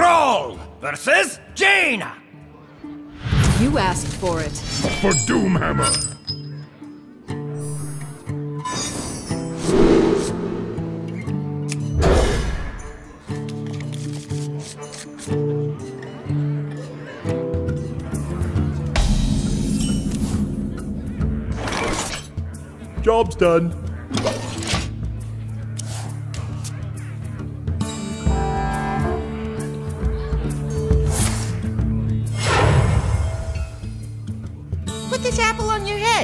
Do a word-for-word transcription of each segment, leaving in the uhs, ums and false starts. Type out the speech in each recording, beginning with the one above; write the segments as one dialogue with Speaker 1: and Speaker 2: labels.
Speaker 1: Brawl versus Jaina.
Speaker 2: You asked for it.
Speaker 3: For Doomhammer! Job's done.
Speaker 4: Put this apple on your head.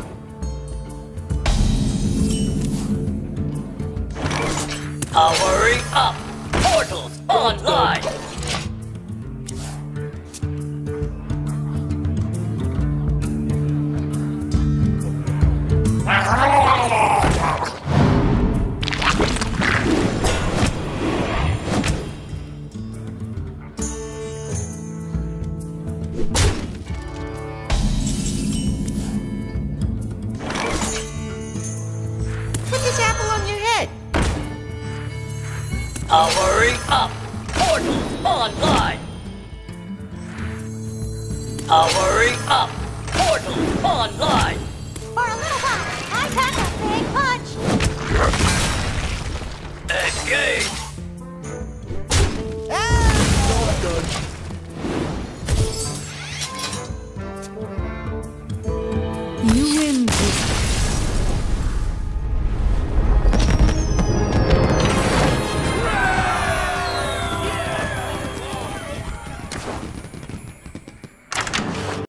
Speaker 5: Powering up! Portals online!
Speaker 4: Put this apple on your head.
Speaker 5: Powering up! Portals online! Powering up! Portals online!
Speaker 4: For a little while, I pack a big punch.
Speaker 5: Engage!